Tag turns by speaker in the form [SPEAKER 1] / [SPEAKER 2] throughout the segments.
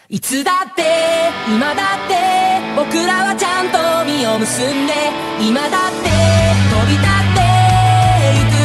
[SPEAKER 1] いつだって今だって僕らはちゃんと実を結んで今だって飛び立ってゆく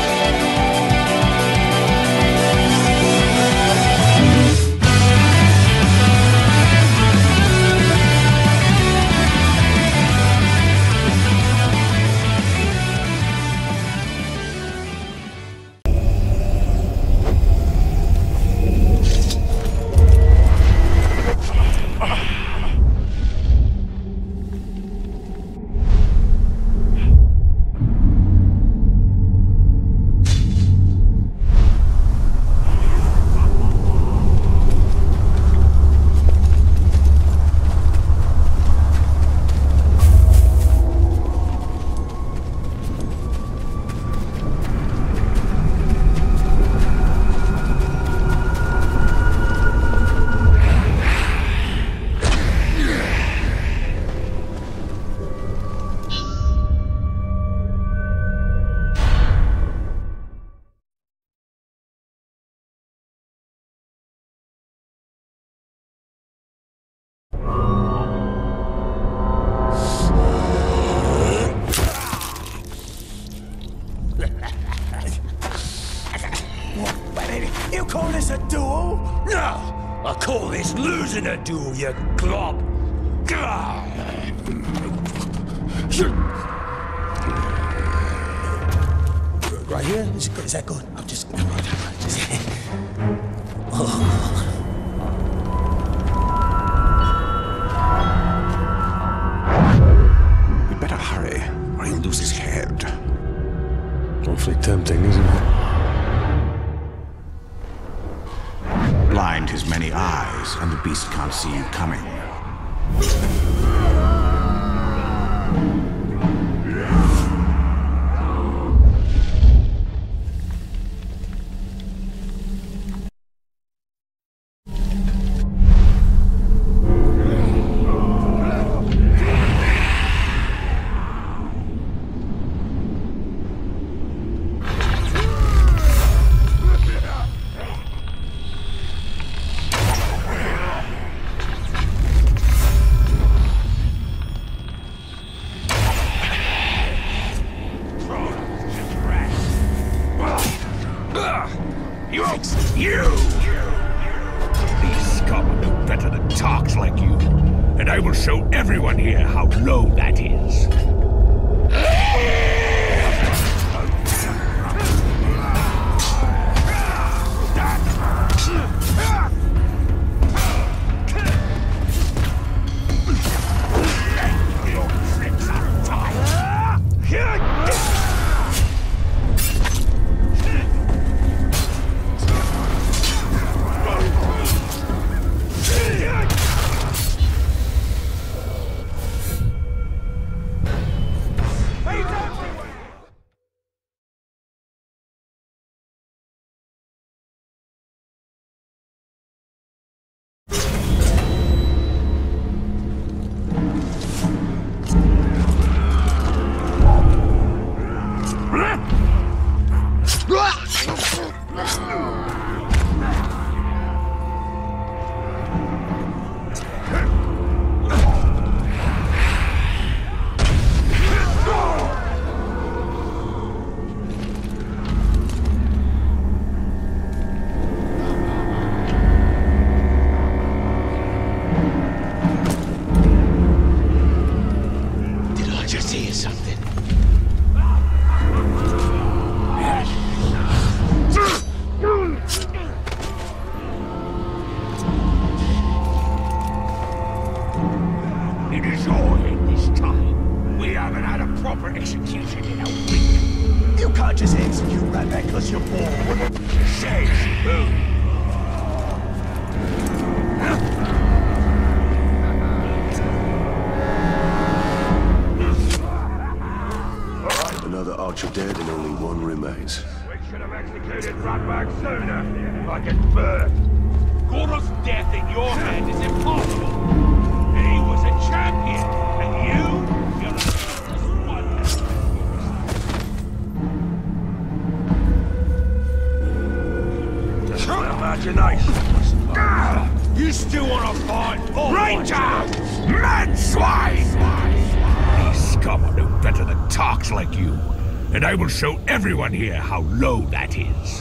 [SPEAKER 2] You call this a duel?
[SPEAKER 3] No! I call this losing a duel, you glob!
[SPEAKER 2] Right here? Is that good? I'm just...
[SPEAKER 4] We better hurry, or he'll lose his head.
[SPEAKER 5] Awfully tempting, isn't it?
[SPEAKER 4] Blind his many eyes, and the beast can't see you coming.
[SPEAKER 3] You! These scum are no better than tarks like you, and I will show everyone here how low that is. Execution in a week.
[SPEAKER 2] You can't just execute right back because you're bored.
[SPEAKER 3] Says who?
[SPEAKER 5] Another archer dead and only one remains.
[SPEAKER 3] We should have executed Ratbag sooner, like it's bird. Gollum's death in your hand is impossible. He was a champion, and you're a useless one. Imagination. You still want to fight? Ranger! Man swine! These scum are no better than tarks like you, and I will show everyone here how low that is.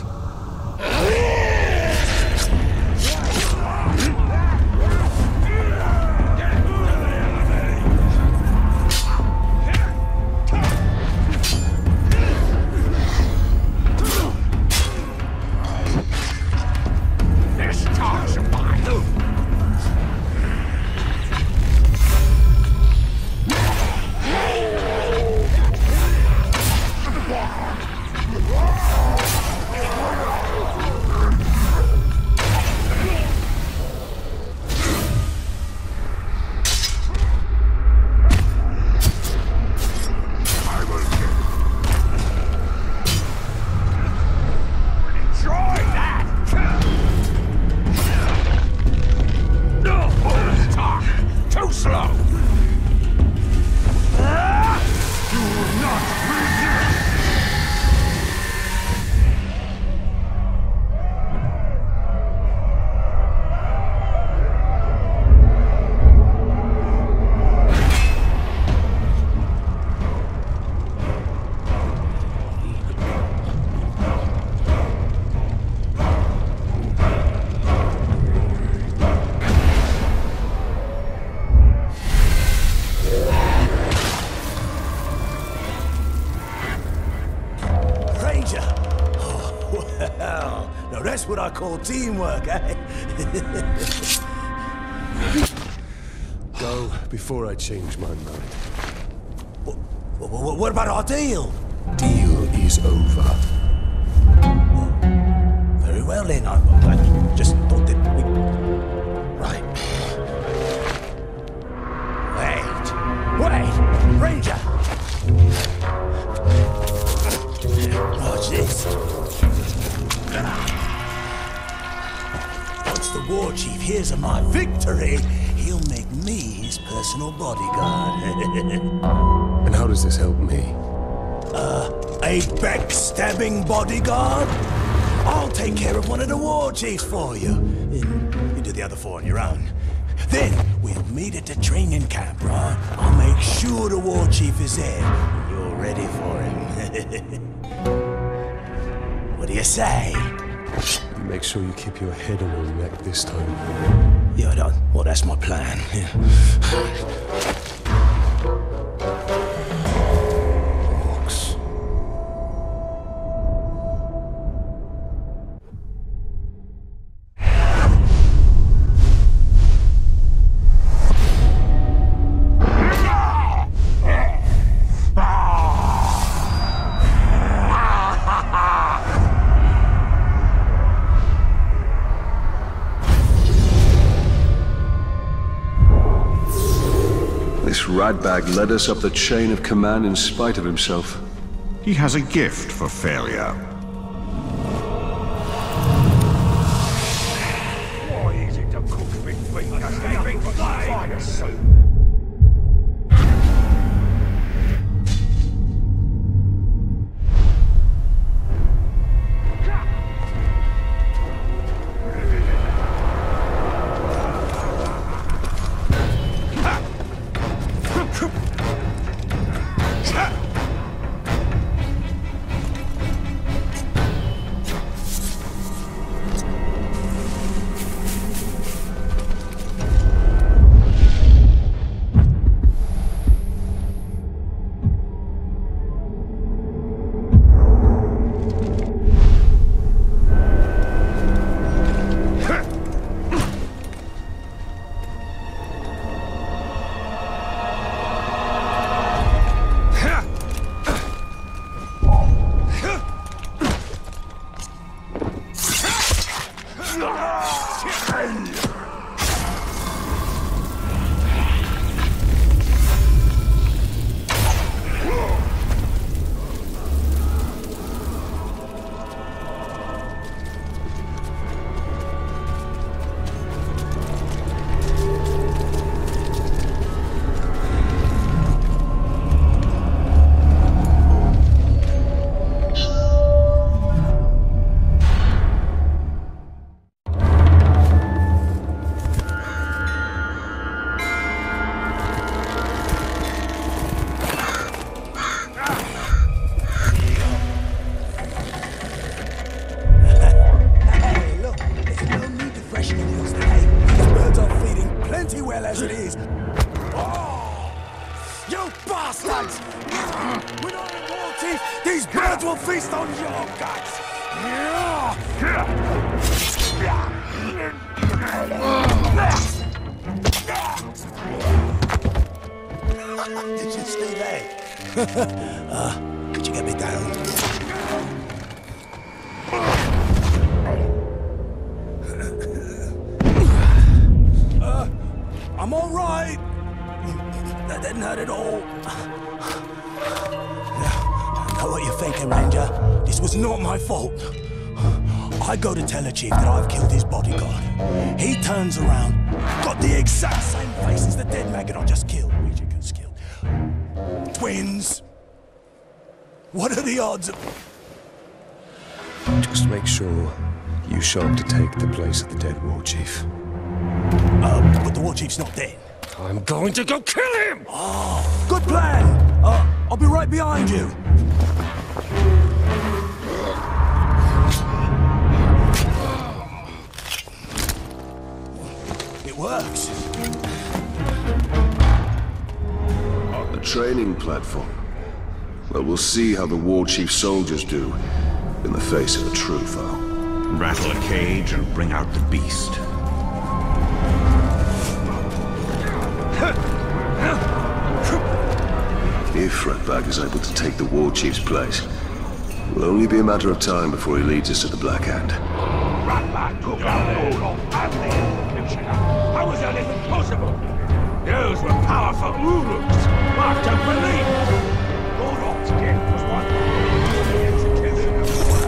[SPEAKER 2] That's what I call teamwork, eh?
[SPEAKER 5] Go before I change my mind.
[SPEAKER 2] What about our deal?
[SPEAKER 5] Deal is over.
[SPEAKER 2] Very well then, I just thought that we... Right. Wait! Ranger! Watch this. Once the Warchief hears of my victory, he'll make me his personal bodyguard.
[SPEAKER 5] And how does this help me?
[SPEAKER 2] A backstabbing bodyguard? I'll take care of one of the Warchiefs for you. You do the other four on your own. Then we'll meet at the training camp, right? I'll make sure the Warchief is there. You're ready for him. What do you say?
[SPEAKER 5] Make sure you keep your head on your neck this time.
[SPEAKER 2] Yeah, well, that's my plan. Yeah.
[SPEAKER 5] This ratbag led us up the chain of command in spite of himself.
[SPEAKER 6] He has a gift for failure.
[SPEAKER 3] Why is it to cook big fingers? They big fire soup.
[SPEAKER 2] plenty well as it is. Oh, you bastards! We're not in Warchief! These birds will feast on your guts! Did you see that? Could you get me down? I'm all right. That didn't hurt at all. I know what you're thinking, Ranger. This was not my fault. I go to tell the chief that I've killed his bodyguard. He turns around, got the exact same face as the dead maggot I just killed. Twins. What are the odds of...
[SPEAKER 5] Just make sure you show up to take the place of the dead Warchief.
[SPEAKER 2] But the Warchief's not dead.
[SPEAKER 5] I'm going to go kill him!
[SPEAKER 2] Oh, good plan! I'll be right behind you. It works.
[SPEAKER 5] The training platform. Well, we'll see how the Warchief soldiers do in the face of a true foe.
[SPEAKER 6] Rattle a cage and bring out the beast.
[SPEAKER 5] If Ratbag is able to take the Warchief's place, it will only be a matter of time before he leads us to the Black Hand.
[SPEAKER 3] Ratbag took out Gollum and the executioner. How was that even possible? Those were powerful Uruks. Hard to believe. Gollum's gift was one of the executioner.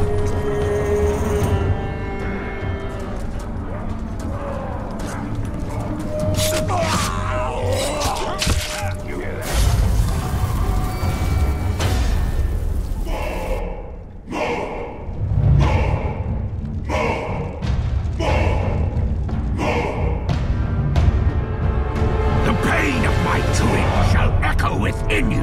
[SPEAKER 3] You hear that? The pain of my doing shall echo within you.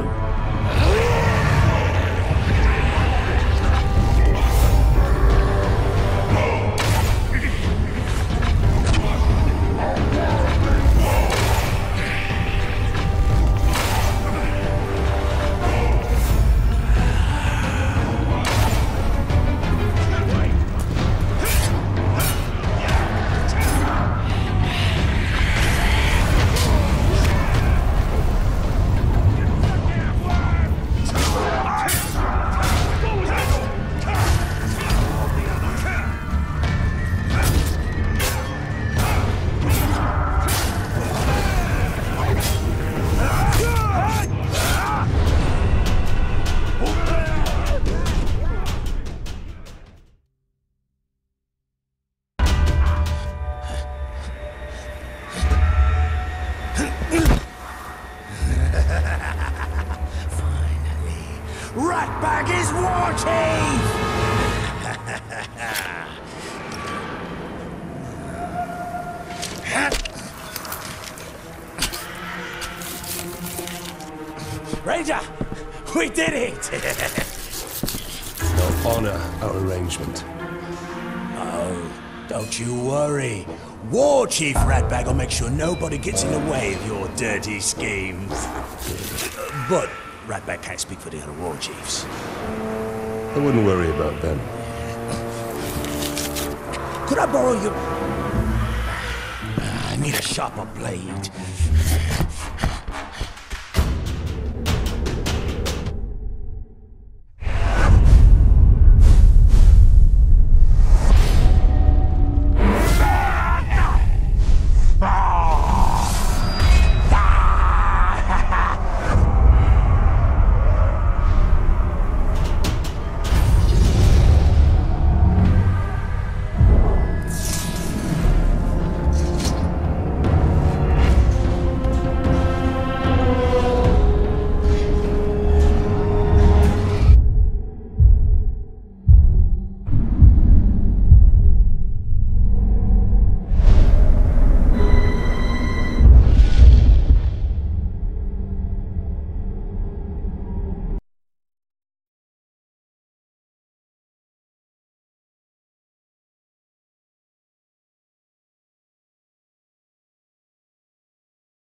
[SPEAKER 3] Ratbag is Warchief!
[SPEAKER 2] Ranger, we did it!
[SPEAKER 5] They'll honor our arrangement.
[SPEAKER 2] Oh, don't you worry. Warchief Ratbag will make sure nobody gets in the way of your dirty schemes. But Ratbag can't speak for the other Warchiefs.
[SPEAKER 5] I wouldn't worry about them.
[SPEAKER 2] Could I borrow your... I need a sharper blade.